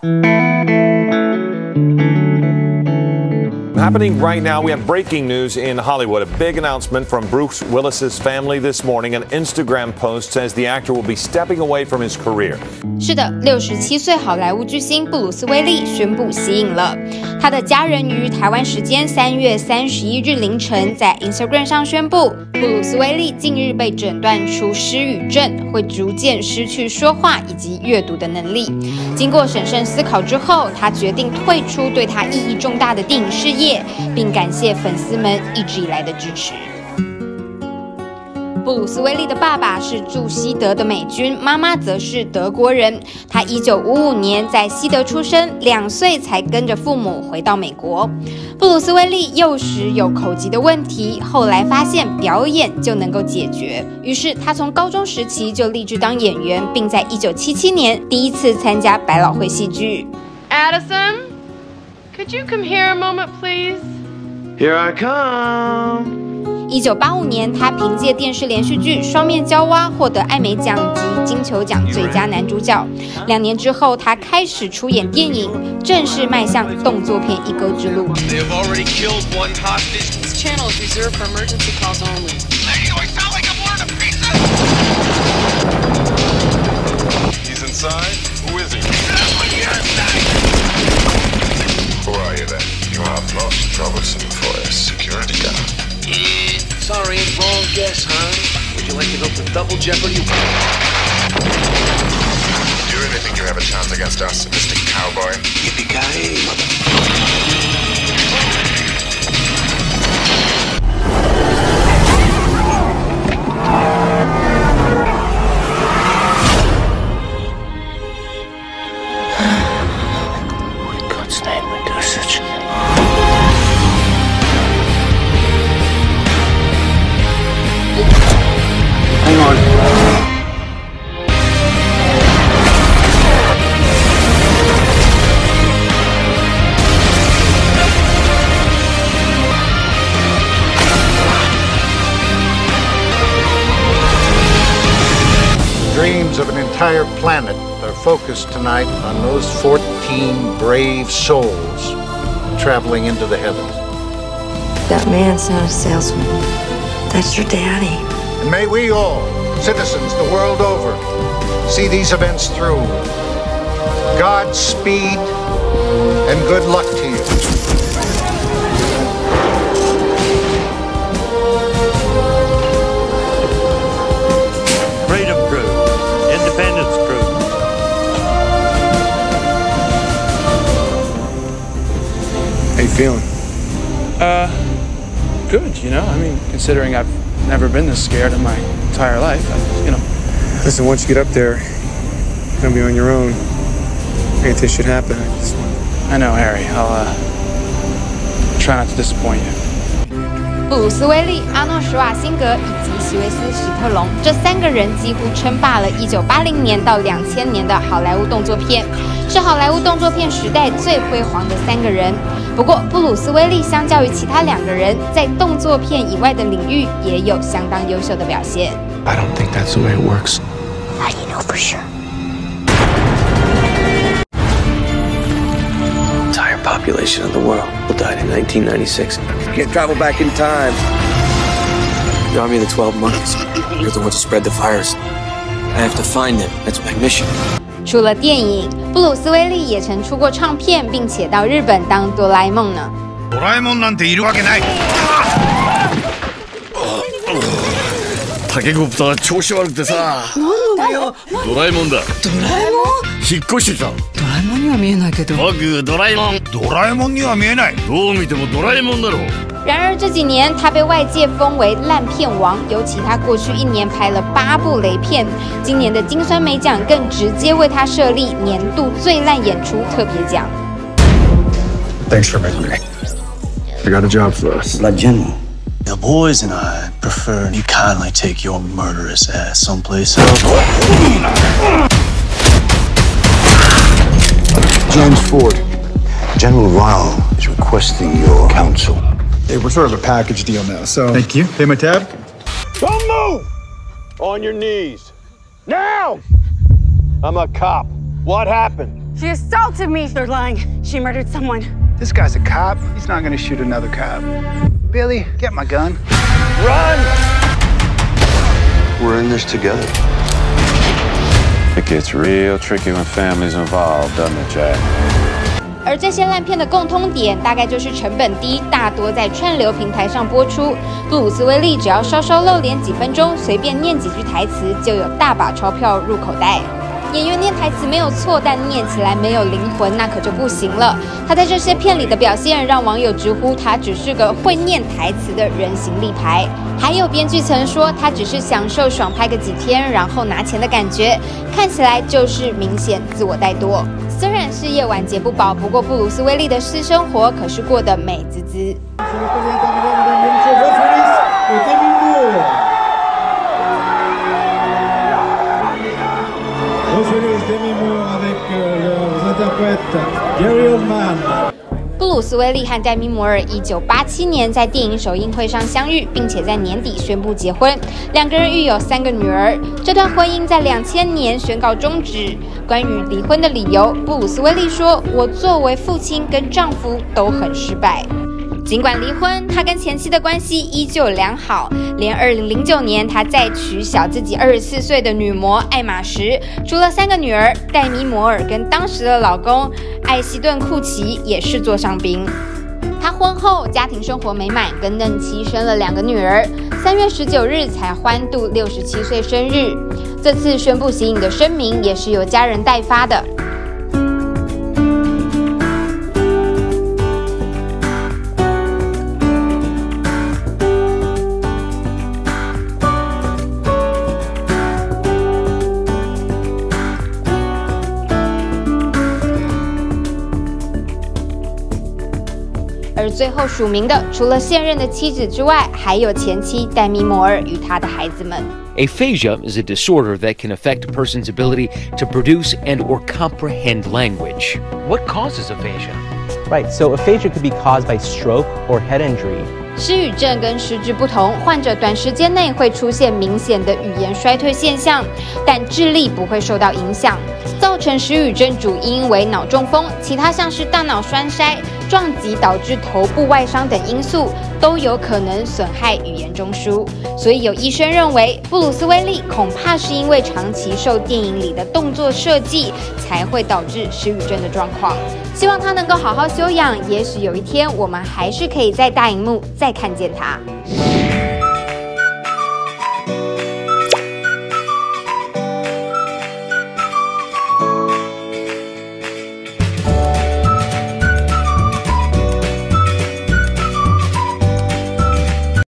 Happening right now, we have breaking news in Hollywood. A big announcement from Bruce Willis's family this morning. An Instagram post says the actor will be stepping away from his career. 是的，67岁好莱坞巨星布鲁斯威利宣布息影了。他的家人于台湾时间3月31日凌晨在 Instagram 上宣布，布鲁斯威利近日被诊断出失语症，会逐渐失去说话以及阅读的能力。经过审慎思考之后，他决定退出对他意义重大的电影事业，并感谢粉丝们一直以来的支持。布鲁斯威利的爸爸是驻西德的美军，妈妈则是德国人。他1955年在西德出生，2岁才跟着父母回到美国。布鲁斯威利幼时有口疾的问题，后来发现表演就能够解决，于是他从高中时期就立志当演员，并在1977年第一次参加百老汇戏剧。 Addison, could you come here a moment, please? Here I come. 1985年，他凭借电视连续剧《双面胶蛙》获得艾美奖及金球奖最佳男主角。2年之后，他开始出演电影，正式迈向动作片一哥之路。 They have already killed one hostage. This channel is reserved for emergency calls only. Lady, do I sound like I'm ordering a pizza? He's inside? Who is he? Who are you then? You are most troublesome for a security guard. Sorry, wrong guess, huh? Would you like to go for double jeopardy? Do you really think you have a chance against us, Mr. Cowboy? Yippee-ki-yay, mother. In God's name, we do such a thing. Hang on. Dreams of an entire planet are focused tonight on those 14 brave souls traveling into the heavens. That man's not a salesman. That's your daddy. And may we all, citizens the world over, see these events through. Godspeed and good luck to you. Freedom Crew, Independence Crew. How you feeling? Good, you know? I mean, considering I've never been this scared in my entire life, you know. Listen, once you get up there, you're gonna be on your own. Anything should happen. I know, Harry. I'll try not to disappoint you. 布鲁斯威利、阿诺·施瓦辛格以及席维斯·史特龙这3个人几乎称霸了1980年到2000年的好莱坞动作片，是好莱坞动作片时代最辉煌的3个人。不过，布鲁斯威利相较于其他2个人，在动作片以外的领域也有相当优秀的表现。 I don't think that's the way it works. How do you know for sure? The entire population of the world died in 1996. You can't travel back in time. The Army of the 12 Monkeys. You're the ones who spread the virus. I have to find them. That's my mission. 除了电影，布鲁斯威利也曾出过唱片，并且到日本当哆啦 A 梦呢。 ドラえもんなんているわけない。 タケコプター調子悪くてさ。なんだよ。ドラえもんだ。 ドラえもん？ 引っ越してきた。 ドラえもんには見えないけど。 僕ドラえもん。 ドラえもんには見えない。 どう見てもドラえもんだろ。 然而这几年，他被外界封为烂片王，尤其他过去1年拍了8部雷片。今年的金酸梅奖更直接为他设立年度最烂演出特别奖。 Thanks for making me. I got a job for us. La General. The boys and I prefer you kindly take your murderous ass someplace else. James Ford. General Rao is requesting your counsel. Hey, we're sort of a package deal now, so... Thank you. Pay my tab? Don't move! On your knees. Now! I'm a cop. What happened? She assaulted me. They're lying. She murdered someone. This guy's a cop. He's not gonna shoot another cop. Billy, get my gun. Run! We're in this together. It gets real tricky when family's involved, doesn't it, Jack? 而这些烂片的共通点，大概就是成本低，大多在串流平台上播出。布鲁斯威利只要稍稍露脸几分钟，随便念几句台词，就有大把钞票入口袋。演员念台词没有错，但念起来没有灵魂，那可就不行了。他在这些片里的表现，让网友直呼他只是个会念台词的人形立牌。还有编剧曾说，他只是享受爽拍个几天，然后拿钱的感觉，看起来就是明显自我怠惰。虽然事业晚节不保，不过布鲁斯威利的私生活可是过得美滋滋。布鲁斯威利和戴米摩尔1987年在电影首映会上相遇，并且在年底宣布结婚。两个人育有3个女儿。这段婚姻在2000年宣告终止。关于离婚的理由，布鲁斯威利说：“我作为父亲跟丈夫都很失败。”尽管离婚，他跟前妻的关系依旧良好。连2009年，他再娶小自己24岁的女模艾玛时，除了3个女儿，戴米摩尔跟当时的老公艾希顿·库奇也是座上宾。他婚后家庭生活美满，跟嫩妻生了2个女儿。3月19日才欢度67岁生日。这次宣布息影的声明也是由家人代发的。而最后署名的，除了现任的妻子之外，还有前妻戴米摩尔与他的孩子们。 Aphasia is a disorder that can affect a person's ability to produce and/or comprehend language. What causes aphasia? Right, so aphasia could be caused by stroke or head injury. 失语症跟失智不同，患者短时间内会出现明显的语言衰退现象，但智力不会受到影响。造成失语症主因为脑中风，其他像是大脑栓塞、撞击导致头部外伤等因素，都有可能损害语言中枢。所以有医生认为，布鲁斯威利恐怕是因为长期受电影里的动作设计，才会导致失语症的状况。希望他能够好好休养，也许有一天我们还是可以在大荧幕再看见他。